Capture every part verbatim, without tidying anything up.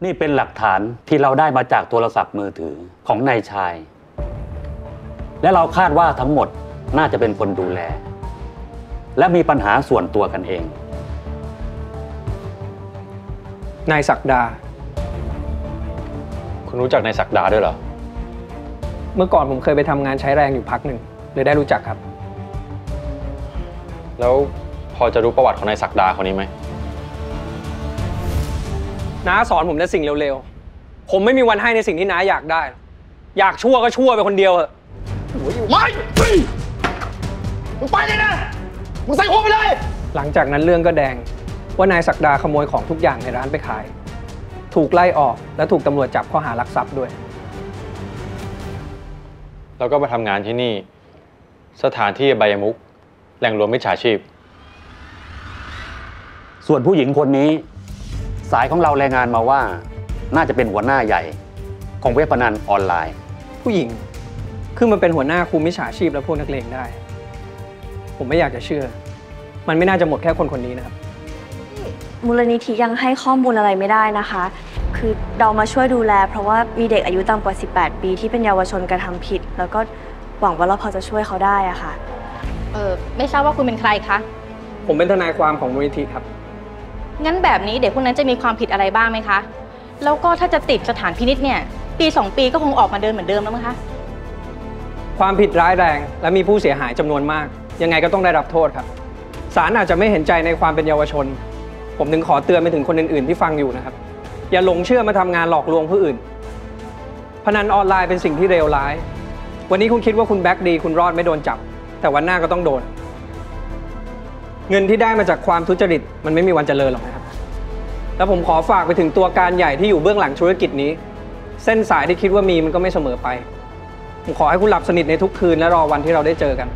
นี่เป็นหลักฐานที่เราได้มาจากโทรศัพท์มือถือของนายชายและเราคาดว่าทั้งหมดน่าจะเป็นคนดูแลและมีปัญหาส่วนตัวกันเองนายศักดาคุณรู้จักนายศักดาด้วยเหรอเมื่อก่อนผมเคยไปทำงานใช้แรงอยู่พักหนึ่งเลยได้รู้จักครับแล้วพอจะรู้ประวัติของนายศักดาคนนี้ไหมน้าสอนผมแต่สิ่งเร็วๆผมไม่มีวันให้ในสิ่งที่น้าอยากได้อยากชั่วก็ชั่วไปคนเดียวเถอะไม่มึงไปเลยนะมึงใส่หัวไปเลยหลังจากนั้นเรื่องก็แดงว่านายศักดาขโมยของทุกอย่างในร้านไปขายถูกไล่ออกและถูกตำรวจจับข้อหาลักทรัพย์ด้วยแล้วก็มาทำงานที่นี่สถานที่อบายมุขแหล่งรวมมิจฉาชีพส่วนผู้หญิงคนนี้สายของเรารายงานมาว่าน่าจะเป็นหัวหน้าใหญ่ของเว็บพนันออนไลน์ผู้หญิงคือมันเป็นหัวหน้าคุมมิจฉาชีพและพวกนักเลงได้ผมไม่อยากจะเชื่อมันไม่น่าจะหมดแค่คนคนนี้นะครับมูลนิธิยังให้ข้อมูลอะไรไม่ได้นะคะคือเรามาช่วยดูแลเพราะว่ามีเด็กอายุต่ำกว่าสิบแปดปีที่เป็นเยาวชนกระทำผิดแล้วก็หวังว่าเราพอจะช่วยเขาได้อะค่ะเออไม่ทราบว่าคุณเป็นใครคะผมเป็นทนายความของมูลนิธิครับงั้นแบบนี้เด็กพวกนั้นจะมีความผิดอะไรบ้างไหมคะแล้วก็ถ้าจะติดสถานพินิจเนี่ยปีสองปีก็คงออกมาเดินเหมือนเดิมแล้วมั้งคะความผิดร้ายแรงและมีผู้เสียหายจำนวนมากยังไงก็ต้องได้รับโทษครับศาลอาจจะไม่เห็นใจในความเป็นเยาวชนผมถึงขอเตือนไปถึงคนอื่นๆที่ฟังอยู่นะครับอย่าหลงเชื่อมาทำงานหลอกลวงผู้อื่นพนันออนไลน์เป็นสิ่งที่เลวร้ายวันนี้คุณคิดว่าคุณแบ็คดีคุณรอดไม่โดนจับแต่วันหน้าก็ต้องโดนเงินที่ได้มาจากความทุจริตมันไม่มีวันเจริญหรอกนะครับแล้วผมขอฝากไปถึงตัวการใหญ่ที่อยู่เบื้องหลังธุรกิจนี้เส้นสายที่คิดว่ามีมันก็ไม่เสมอไปผมขอให้คุณหลับสนิทในทุกคืนและรอวันที่เราได้เจอกัน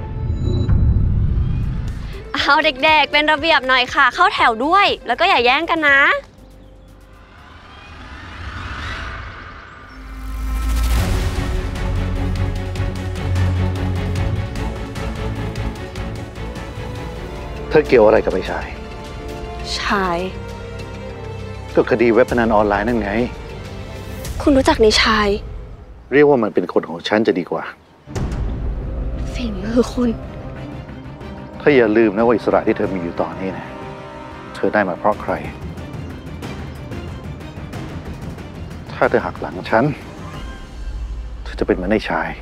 เอาเด็กๆเป็นระเบียบหน่อยค่ะเข้าแถวด้วยแล้วก็อย่าแย่งกันนะเธอเกี่ยวอะไรกับไอ้ชายชายก็คดีเว็บพนันออนไลน์นั่นไงคุณรู้จักนิชายเรียกว่ามันเป็นคนของฉันจะดีกว่าฝีมือคุณถ้าอย่าลืมนะว่าอิสระที่เธอมีอยู่ตอนนี้นะเธอได้มาเพราะใครถ้าเธอหักหลังฉันเธอจะเป็นเหมือนไอ้ชาย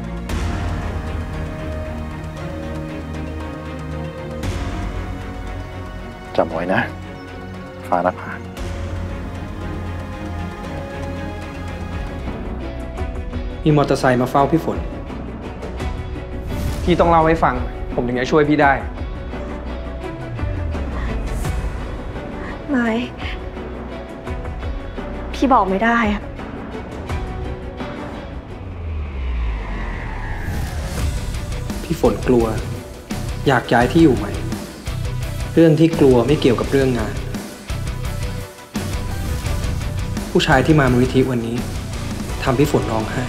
จำไว้นะฟ้านภามีมอเตอร์ไซค์มาเฝ้าพี่ฝนพี่ต้องเล่าให้ฟังผมถึงจะช่วยพี่ได้ไม่พี่บอกไม่ได้อะพี่ฝนกลัวอยากย้ายที่อยู่ใหม่เรื่องที่กลัวไม่เกี่ยวกับเรื่องงานผู้ชายที่มามูลนิธิวันนี้ทำพี่ฝนร้องไห้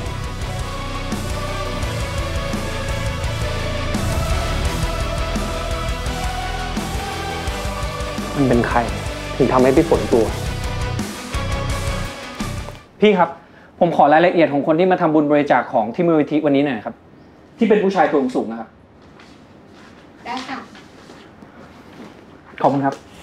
มันเป็นใครถึงทำให้พี่ฝนกลัวพี่ครับผมขอรายละเอียดของคนที่มาทำบุญบริจาคของที่มูลนิธิวันนี้หน่อยครับที่เป็นผู้ชายตัวสูงนะครับได้ค่ะขอบคุณครับ